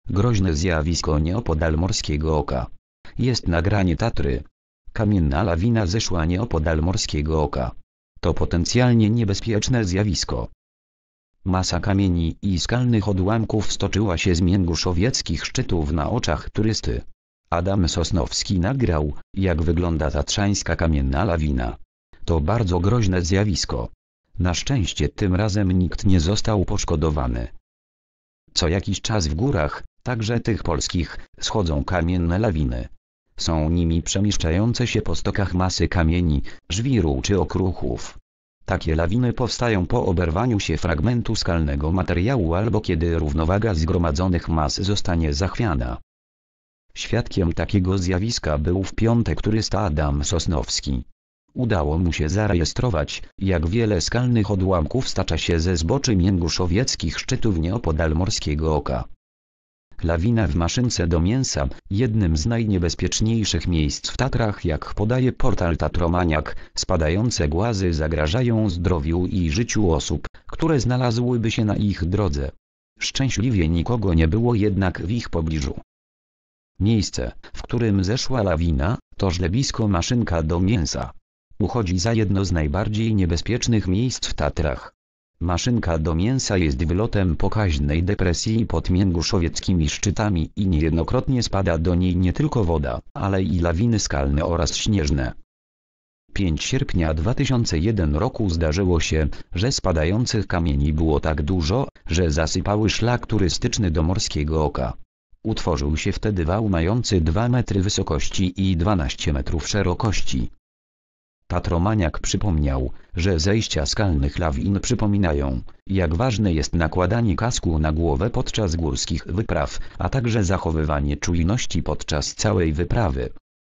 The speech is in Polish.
Groźne zjawisko nieopodal Morskiego Oka. Jest nagranie Tatry. Kamienna lawina zeszła nieopodal Morskiego Oka. To potencjalnie niebezpieczne zjawisko. Masa kamieni i skalnych odłamków stoczyła się z mięguszowieckich szczytów na oczach turysty. Adam Sosnowski nagrał, jak wygląda tatrzańska kamienna lawina. To bardzo groźne zjawisko. Na szczęście tym razem nikt nie został poszkodowany. Co jakiś czas w górach, także tych polskich, schodzą kamienne lawiny. Są nimi przemieszczające się po stokach masy kamieni, żwiru czy okruchów. Takie lawiny powstają po oberwaniu się fragmentu skalnego materiału albo kiedy równowaga zgromadzonych mas zostanie zachwiana. Świadkiem takiego zjawiska był w piątek turysta Adam Sosnowski. Udało mu się zarejestrować, jak wiele skalnych odłamków stacza się ze zboczy mięguszowieckich szczytów nieopodal Morskiego Oka. Lawina w Maszynce do Mięsa, jednym z najniebezpieczniejszych miejsc w Tatrach, jak podaje portal Tatromaniak, spadające głazy zagrażają zdrowiu i życiu osób, które znalazłyby się na ich drodze. Szczęśliwie nikogo nie było jednak w ich pobliżu. Miejsce, w którym zeszła lawina, to żlebisko Maszynka do Mięsa. Uchodzi za jedno z najbardziej niebezpiecznych miejsc w Tatrach. Maszynka do Mięsa jest wylotem pokaźnej depresji pod mięguszowieckimi szczytami i niejednokrotnie spada do niej nie tylko woda, ale i lawiny skalne oraz śnieżne. 5 sierpnia 2001 roku zdarzyło się, że spadających kamieni było tak dużo, że zasypały szlak turystyczny do Morskiego Oka. Utworzył się wtedy wał mający 2 metry wysokości i 12 metrów szerokości. Tatromaniak przypomniał, że zejścia skalnych lawin przypominają, jak ważne jest nakładanie kasku na głowę podczas górskich wypraw, a także zachowywanie czujności podczas całej wyprawy.